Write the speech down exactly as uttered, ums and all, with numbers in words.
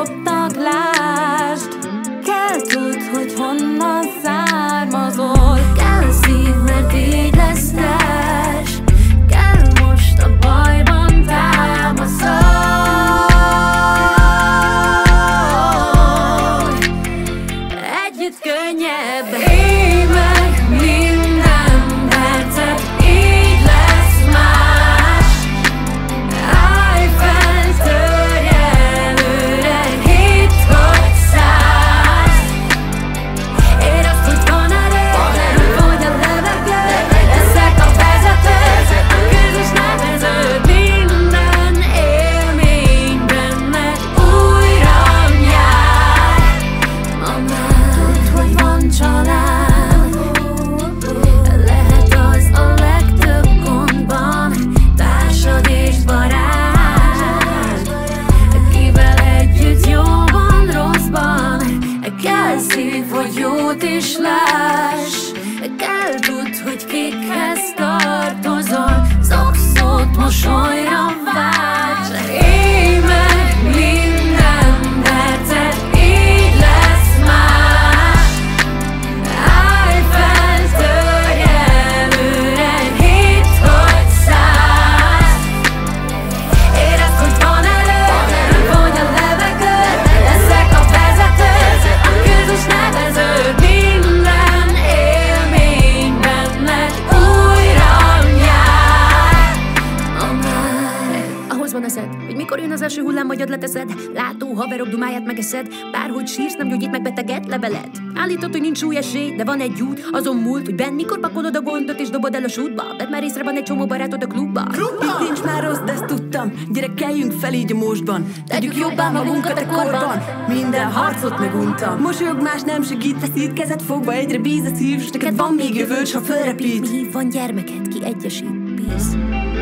koptak, lásd. Kell tudd, hogy honnan származol. Kell szív, mert így lesz társ. Kell most a bajban támaszol. Együtt könnyebb. Élj meg minden percet, így lesz más. Állj fel, törj előre, hidd, hogy szállsz. Érezd, hogy van erőd, hogy a levegő. Leszek a vezető, a közös nevező. Minden élmény benned újra jár. Ma már tudd, hogy van család. Lehet az a legtöbb gondban, társad és barát, kivel együtt jóban, rosszban. Kell szív, hogy jót is láss. Kell tudd, hogy kikhez tartozol. Szokszót mosolyra válts. Élj meg minden percet, így lesz más. Állj fel, törj előre, hidd, hogy szállsz. Érezd, hogy van erőd, hogy a levegő. Leszek a vezető, a közös nevező. Minden élmény benned újra jár. Ma már. Ahhoz van eszed, hogy mikor jön az első hullám, vagy leteszed. Látó haverok dumáját megeszed. Bárhogy sírsz, nem gyógyít meg beteget leveled. Állítod, hogy nincs új esély, de van egy út. Azon múlt, hogy benn mikor pakolod a gondot és dobod el a sútba. Vedd már észre, van egy csomó barátod a klubba. Itt nincs már rossz, de ezt tudtam. Gyere, kelljünk fel így a mostban. Tegyük jobbá magunkat a korban. Minden harcot meguntam. Mosolyog, más nem segít, feszít kezed fogva. Egyre bíz a szív, s neked van még jövőd, s ha fölrepít. Mi van gyermeket, ki egyesít, bíz.